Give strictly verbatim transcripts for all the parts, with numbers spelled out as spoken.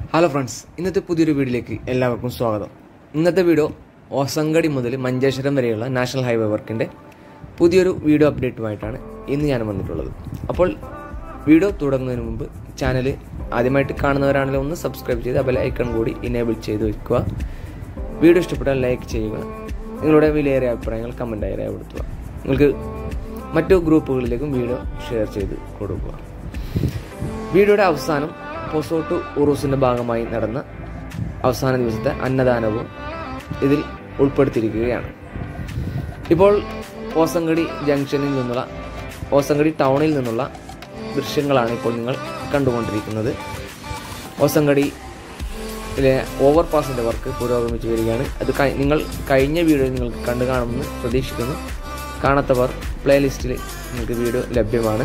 Hello friends, ഇന്നത്തെ പുതിയൊരു വീഡിയോയിലേക്ക് എല്ലാവർക്കും സ്വാഗതം. ഇന്നത്തെ വീഡിയോ ഓസങ്കടി മുതൽ മഞ്ചേശ്വരം വരെയുള്ള നാഷണൽ ഹൈവേ വർക്കിൻ്റെ പുതിയൊരു വീഡിയോ അപ്ഡേറ്റുമായിട്ടാണ് ഇന്ന് ഞാൻ വന്നിട്ടുള്ളത്. അപ്പോൾ വീഡിയോ തുടങ്ങുന്നതിന് മുമ്പ് ചാനൽ ആദ്യമായിട്ട് കാണുന്നവരാണെങ്കിൽ ഒന്ന് സബ്സ്ക്രൈബ് ചെയ്ത് ബെൽ ഐക്കൺ കൂടി ഇനേബിൾ ചെയ്ത് വയ്ക്കുക. വീഡിയോ ഇഷ്ടപ്പെട്ടാൽ ലൈക്ക് ചെയ്യുക. നിങ്ങളുടെ വിലയേറിയ അഭിപ്രായങ്ങൾ കമൻറ്റായി രേഖപ്പെടുത്തുക. നിങ്ങൾക്ക് മറ്റു ഗ്രൂപ്പുകളിലേക്കും വീഡിയോ ഷെയർ ചെയ്ത് കൊടുക്കുക. വീഡിയോയുടെ അവസാനം പൊസോട്ട് ഉറൂസിൻ്റെ ഭാഗമായി നടന്ന അവസാന ദിവസത്തെ അന്നദാനവും ഇതിൽ ഉൾപ്പെടുത്തിയിരിക്കുകയാണ്. ഇപ്പോൾ ഓസങ്കടി ജംഗ്ഷനിൽ നിന്നുള്ള ഓസങ്കടി ടൗണിൽ നിന്നുള്ള ദൃശ്യങ്ങളാണ് ഇപ്പോൾ നിങ്ങൾ കണ്ടുകൊണ്ടിരിക്കുന്നത്. ഓസങ്കടിയിലെ ഓവർപാസിൻ്റെ വർക്ക് പുരോഗമിച്ചു വരികയാണ്. അത് നിങ്ങൾ കഴിഞ്ഞ വീഡിയോ നിങ്ങൾക്ക് കണ്ടു കാണുമെന്ന് പ്രതീക്ഷിക്കുന്നു. കാണാത്തവർ പ്ലേലിസ്റ്റിൽ നിങ്ങൾക്ക് വീഡിയോ ലഭ്യമാണ്.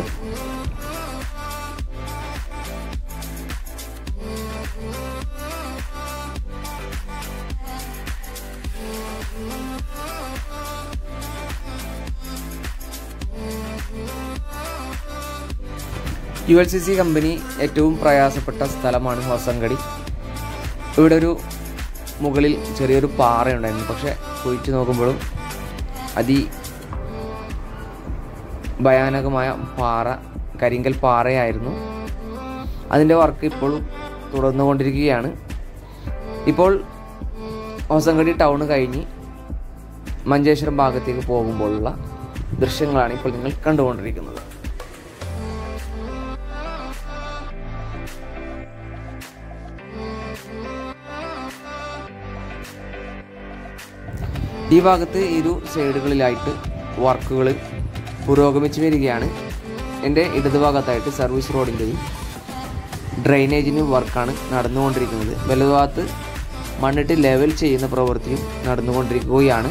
U L C C company ഏറ്റവും പ്രയാസപ്പെട്ട സ്ഥലമാണ് ഓസങ്കടി. ഇവിടെ ഒരു മുകളിൽ ചെറിയൊരു പാറയുണ്ടായിരുന്നു. പക്ഷെ കുഴിച്ചു നോക്കുമ്പോഴും അതി ഭയാനകമായ പാറ, കരിങ്കൽ പാറയായിരുന്നു. അതിൻ്റെ വർക്ക് ഇപ്പോഴും തുടർന്നുകൊണ്ടിരിക്കുകയാണ്. ഇപ്പോൾ ഓസങ്കടി ടൗൺ കഴിഞ്ഞ് മഞ്ചേശ്വരം ഭാഗത്തേക്ക് പോകുമ്പോഴുള്ള ദൃശ്യങ്ങളാണ് ഇപ്പോൾ നിങ്ങൾ കണ്ടുകൊണ്ടിരിക്കുന്നത്. ഈ ഭാഗത്ത് ഇരു സൈഡുകളിലായിട്ട് വർക്കുകൾ പുരോഗമിച്ചു വരികയാണ്. എൻ്റെ ഇടതുഭാഗത്തായിട്ട് സർവീസ് റോഡിൻ്റെയും ഡ്രെയിനേജിനും വർക്കാണ് നടന്നുകൊണ്ടിരിക്കുന്നത്. വലതുഭാഗത്ത് മണ്ണിട്ട് ലെവൽ ചെയ്യുന്ന പ്രവൃത്തിയും നടന്നുകൊണ്ടിരിക്കുകയാണ്.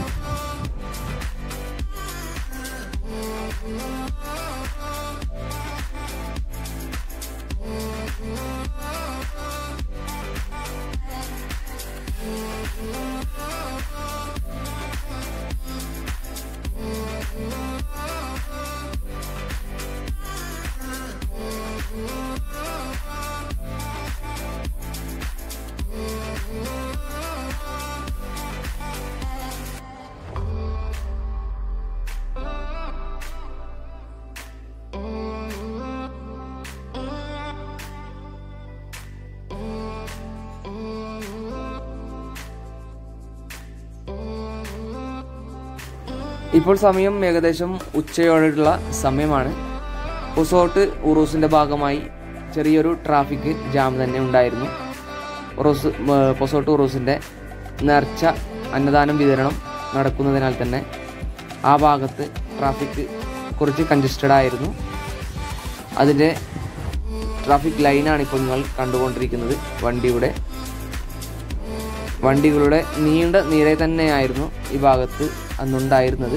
ഇപ്പോൾ സമയം ഏകദേശം ഉച്ചയോടുള്ള സമയമാണ്. പൊസോട്ട് ഉറൂസിൻ്റെ ഭാഗമായി ചെറിയൊരു ട്രാഫിക് ജാം തന്നെ ഉണ്ടായിരുന്നു. ഉറൂസ് പൊസോട്ട് ഉറൂസിൻ്റെ നേർച്ച അന്നദാനം വിതരണം നടക്കുന്നതിനാൽ തന്നെ ആ ഭാഗത്ത് ട്രാഫിക് കുറച്ച് കൺജസ്റ്റഡ് ആയിരുന്നു. അതിൻ്റെ ട്രാഫിക് ലൈനാണ് ഇപ്പോൾ നിങ്ങൾ കണ്ടുകൊണ്ടിരിക്കുന്നത്. വണ്ടിയുടെ വണ്ടികളുടെ നീണ്ട നിര തന്നെയായിരുന്നു ഈ ഭാഗത്ത് അന്നുണ്ടായിരുന്നത്.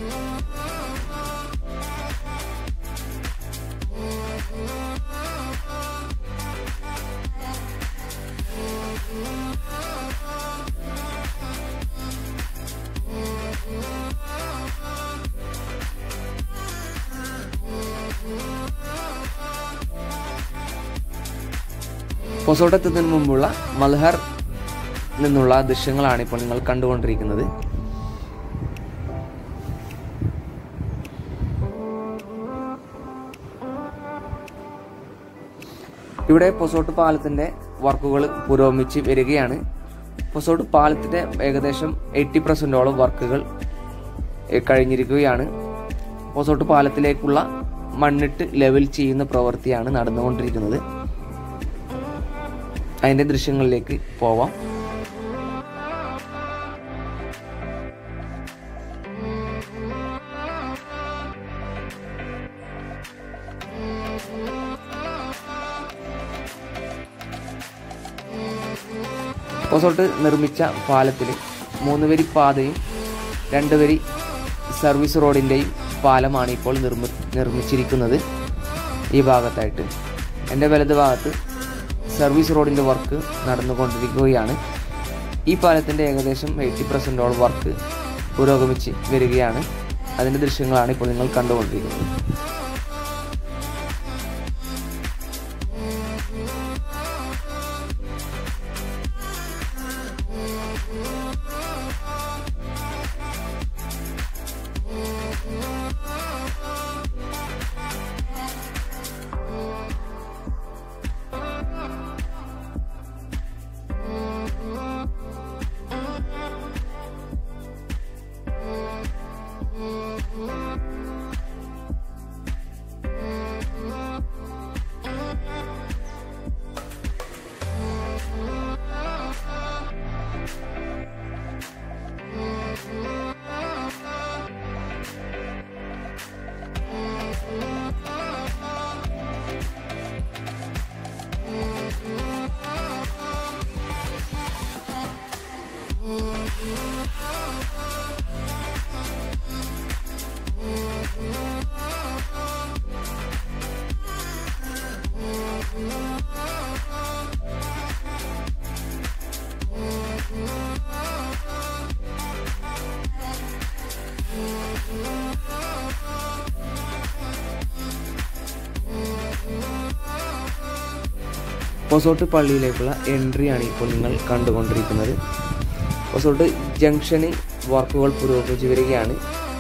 പൊസോട്ടെത്തുന്നതിന് മുമ്പുള്ള മൽഹർ നിന്നുള്ള ദൃശ്യങ്ങളാണ് ഇപ്പോൾ നിങ്ങൾ കണ്ടുകൊണ്ടിരിക്കുന്നത്. ഇവിടെ പൊസോട്ട് പാലത്തിൻ്റെ വർക്കുകൾ പുരോഗമിച്ച് വരികയാണ്. പൊസോട്ട് പാലത്തിൻ്റെ ഏകദേശം എയ്റ്റി പെർസെൻറ്റോളം വർക്കുകൾ കഴിഞ്ഞിരിക്കുകയാണ്. പൊസോട്ട് പാലത്തിലേക്കുള്ള മണ്ണിട്ട് ലെവൽ ചെയ്യുന്ന പ്രവൃത്തിയാണ് നടന്നുകൊണ്ടിരിക്കുന്നത്. അതിൻ്റെ ദൃശ്യങ്ങളിലേക്ക് പോവാം. പൊസോട്ട് നിർമ്മിച്ച പാലത്തിൽ മൂന്ന് വരി പാതയും രണ്ട് വരി സർവീസ് റോഡിൻ്റെയും പാലമാണ് ഇപ്പോൾ നിർമ്മി നിർമ്മിച്ചിരിക്കുന്നത് ഈ ഭാഗത്തായിട്ട്. എൻ്റെ വലത് ഭാഗത്ത് സർവീസ് റോഡിൻ്റെ വർക്ക് നടന്നുകൊണ്ടിരിക്കുകയാണ്. ഈ പാലത്തിൻ്റെ ഏകദേശം എയ്റ്റി പെർസെൻറ്റോളം വർക്ക് പുരോഗമിച്ച് വരികയാണ്. അതിൻ്റെ ദൃശ്യങ്ങളാണ് ഇപ്പോൾ നിങ്ങൾ കണ്ടുകൊണ്ടിരിക്കുന്നത്. പൊസോട്ട് പള്ളിയിലേക്കുള്ള എൻട്രിയാണ് ഇപ്പോൾ നിങ്ങൾ കണ്ടുകൊണ്ടിരിക്കുന്നത്. പൊസോട്ട് ജംഗ്ഷനിൽ വർക്കുകൾ പുരോഗമിച്ചു വരികയാണ്.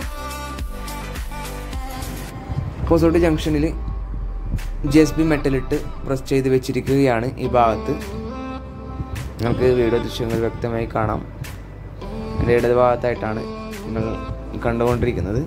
പൊസോട്ട് ജംഗ്ഷനിൽ ജി എസ് ബി മെറ്റലിട്ട് പ്രസ് ചെയ്ത് വെച്ചിരിക്കുകയാണ്. ഈ ഭാഗത്ത് നിങ്ങൾക്ക് വീഡിയോ ദൃശ്യങ്ങൾ വ്യക്തമായി കാണാം. എൻ്റെ ഇടത് ഭാഗത്തായിട്ടാണ് നിങ്ങൾ കണ്ടുകൊണ്ടിരിക്കുന്നത്.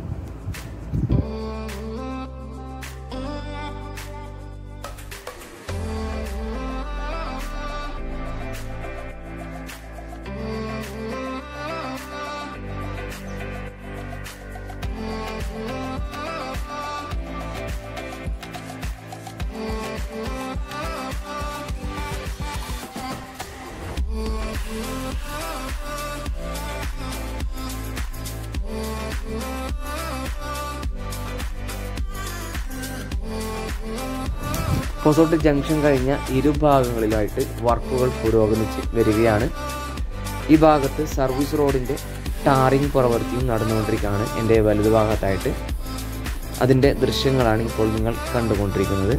പൊസോട്ട് ജംഗ്ഷൻ കഴിഞ്ഞ ഇരുഭാഗങ്ങളിലായിട്ട് വർക്കുകൾ പുരോഗമിച്ച് വരികയാണ്. ഈ ഭാഗത്ത് സർവീസ് റോഡിൻ്റെ ടാറിംഗ് പ്രവൃത്തിയും നടന്നുകൊണ്ടിരിക്കുകയാണ്. എൻ്റെ വലതു ഭാഗത്തായിട്ട് അതിൻ്റെ ദൃശ്യങ്ങളാണ് ഇപ്പോൾ നിങ്ങൾ കണ്ടുകൊണ്ടിരിക്കുന്നത്.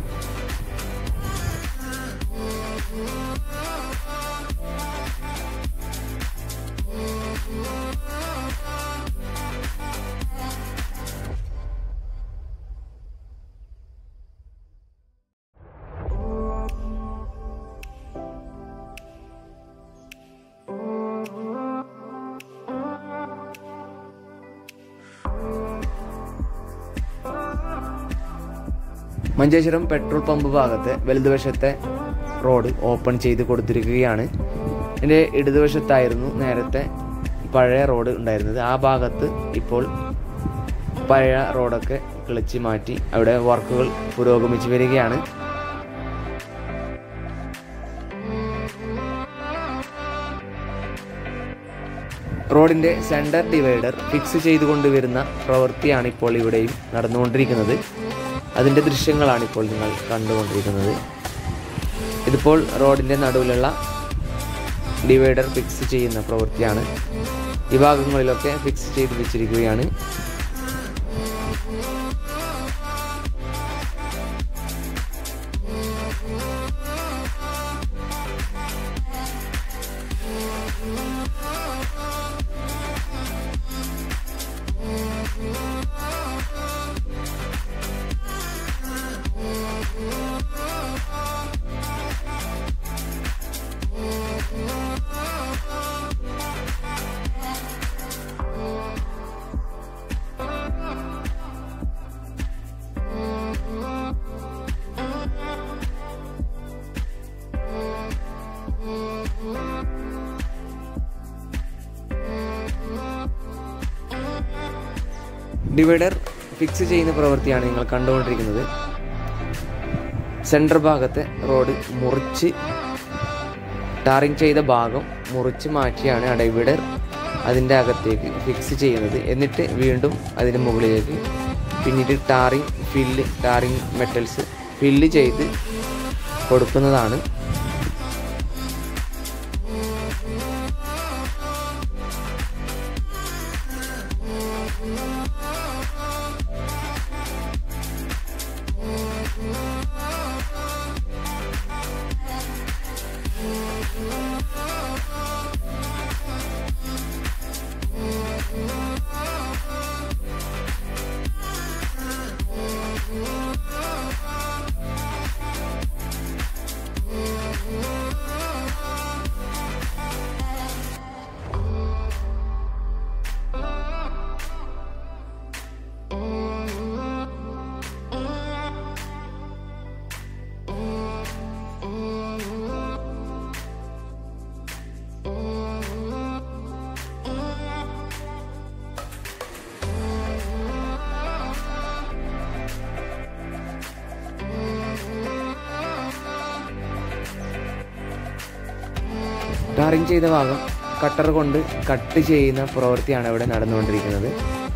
മഞ്ചേശ്വരം പെട്രോൾ പമ്പ് ഭാഗത്തെ വലതുവശത്തെ റോഡ് ഓപ്പൺ ചെയ്ത് കൊടുത്തിരിക്കുകയാണ്. എൻ്റെ ഇടതുവശത്തായിരുന്നു നേരത്തെ പഴയ റോഡ് ഉണ്ടായിരുന്നത്. ആ ഭാഗത്ത് ഇപ്പോൾ പഴയ റോഡൊക്കെ കിളച്ച് മാറ്റി അവിടെ വർക്കുകൾ പുരോഗമിച്ച് വരികയാണ്. റോഡിൻ്റെ സെൻറ്റർ ഡിവൈഡർ ഫിക്സ് ചെയ്തുകൊണ്ടുവരുന്ന പ്രവൃത്തിയാണ് ഇപ്പോൾ ഇവിടെയും നടന്നുകൊണ്ടിരിക്കുന്നത്. അതിൻ്റെ ദൃശ്യങ്ങളാണ് ഇപ്പോൾ നിങ്ങൾ കണ്ടുകൊണ്ടിരിക്കുന്നത്. ഇതിപ്പോൾ റോഡിൻ്റെ നടുവിലുള്ള ഡിവൈഡർ ഫിക്സ് ചെയ്യുന്ന പ്രവൃത്തിയാണ്. ഈ ഭാഗങ്ങളിലൊക്കെ ഫിക്സ് ചെയ്ത് വെച്ചിരിക്കുകയാണ്. ഡിവൈഡർ ഫിക്സ് ചെയ്യുന്ന പ്രവൃത്തിയാണ് നിങ്ങൾ കണ്ടുകൊണ്ടിരിക്കുന്നത്. സെൻറ്റർ ഭാഗത്തെ റോഡ് മുറിച്ച് ടാറിങ് ചെയ്ത ഭാഗം മുറിച്ച് മാറ്റിയാണ് ആ ഡിവൈഡർ അതിൻ്റെ അകത്തേക്ക് ഫിക്സ് ചെയ്യുന്നത്. എന്നിട്ട് വീണ്ടും അതിന് മുകളിലേക്ക് പിന്നീട് tarring fill tarring metals fill ചെയ്ത് കൊടുക്കുന്നതാണ്. ടാറിങ് ചെയ്ത ഭാഗം കട്ടർ കൊണ്ട് കട്ട് ചെയ്യുന്ന പ്രവൃത്തിയാണ് ഇവിടെ നടന്നുകൊണ്ടിരിക്കുന്നത്.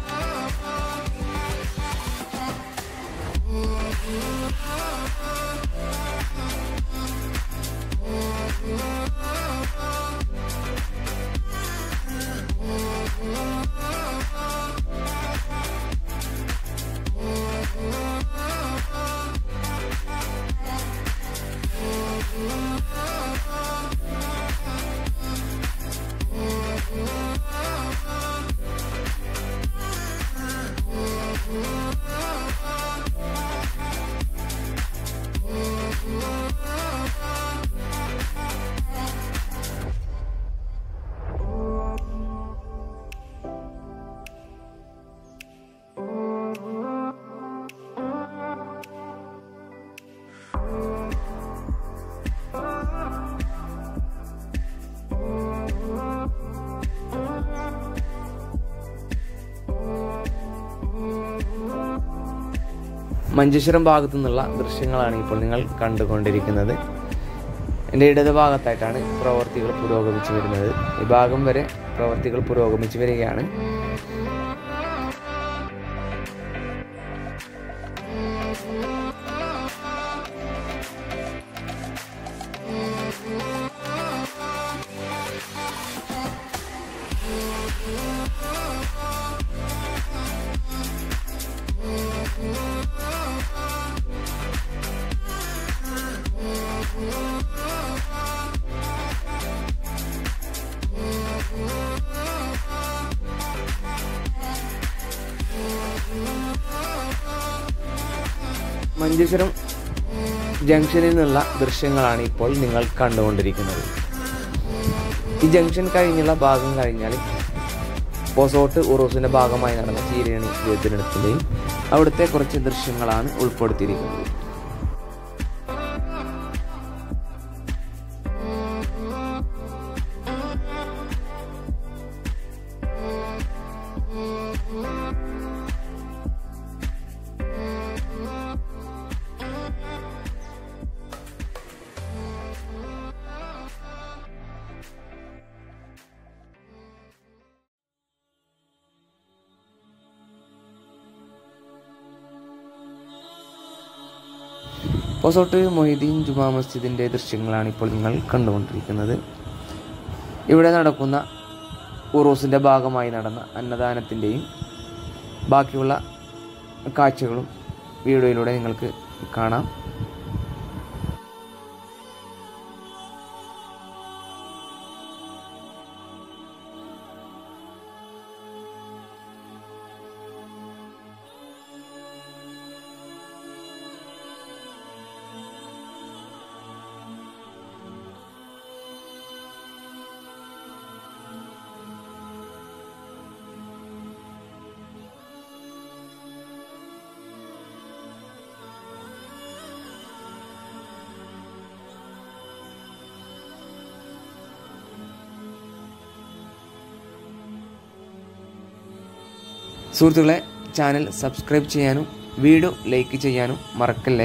മഞ്ചേശ്വരം ഭാഗത്തു നിന്നുള്ള ദൃശ്യങ്ങളാണ് ഇപ്പോൾ നിങ്ങൾ കണ്ടുകൊണ്ടിരിക്കുന്നത്. എൻ്റെ ഇടത് ഭാഗത്തായിട്ടാണ് പ്രവർത്തികൾ പുരോഗമിച്ചു വരുന്നത്. ഈ ഭാഗം വരെ പ്രവർത്തികൾ പുരോഗമിച്ചു വരികയാണ്. മഞ്ചേശ്വരം ജംഗ്ഷനിൽ നിന്നുള്ള ദൃശ്യങ്ങളാണ് ഇപ്പോൾ നിങ്ങൾ കണ്ടുകൊണ്ടിരിക്കുന്നത്. ഈ ജംഗ്ഷൻ കഴിഞ്ഞുള്ള ഭാഗം കഴിഞ്ഞാൽ പൊസോട്ട് ഉറൂസിൻ്റെ ഭാഗമായി നടന്ന ചീരണി തിരഞ്ഞെടുപ്പിൻ്റെയും അവിടുത്തെ കുറച്ച് ദൃശ്യങ്ങളാണ് ഉൾപ്പെടുത്തിയിരിക്കുന്നത്. പൊസോട്ട് മൊയ്തീൻ ജുമാ മസ്ജിദിൻ്റെ ദൃശ്യങ്ങളാണ് ഇപ്പോൾ നിങ്ങൾ കണ്ടുകൊണ്ടിരിക്കുന്നത്. ഇവിടെ നടക്കുന്ന ഉറൂസിൻ്റെ ഭാഗമായി നടന്ന അന്നദാനത്തിൻ്റെയും ബാക്കിയുള്ള കാഴ്ചകളും വീഡിയോയിലൂടെ നിങ്ങൾക്ക് കാണാം. സുഹൃത്തുക്കളെ, ചാനൽ സബ്സ്ക്രൈബ് ചെയ്യാനും വീഡിയോ ലൈക്ക് ചെയ്യാനും മറക്കല്ലേ.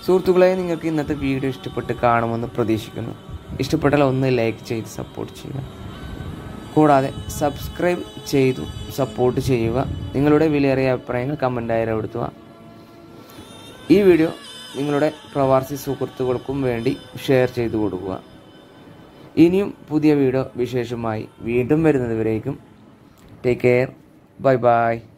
സുഹൃത്തുക്കളെ, നിങ്ങൾക്ക് ഇന്നത്തെ വീഡിയോ ഇഷ്ടപ്പെട്ട് കാണുമെന്ന് പ്രതീക്ഷിക്കുന്നു. ഇഷ്ടപ്പെട്ടാൽ ഒന്ന് ലൈക്ക് ചെയ്ത് സപ്പോർട്ട് ചെയ്യുക. കൂടാതെ സബ്സ്ക്രൈബ് ചെയ്തു സപ്പോർട്ട് ചെയ്യുക. നിങ്ങളുടെ വിലയേറിയ അഭിപ്രായങ്ങൾ കമൻറ്റായി രേഖപ്പെടുത്തുക. ഈ വീഡിയോ നിങ്ങളുടെ പ്രവാസി സുഹൃത്തുക്കൾക്കും വേണ്ടി ഷെയർ ചെയ്തു കൊടുക്കുക. ഇനിയും പുതിയ വീഡിയോ വിശേഷമായി വീണ്ടും വരുന്നത് വരേക്കും ടേക്ക് കെയർ. Bye bye.